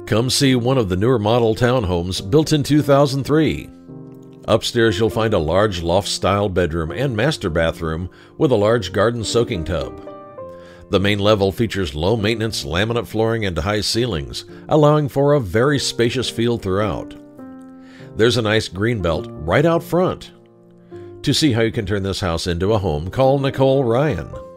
Come see one of the newer model townhomes built in 2003. Upstairs you'll find a large loft-style bedroom and master bathroom with a large garden soaking tub. The main level features low-maintenance laminate flooring and high ceilings, allowing for a very spacious feel throughout. There's a nice green belt right out front. To see how you can turn this house into a home, call Nicole Ryan.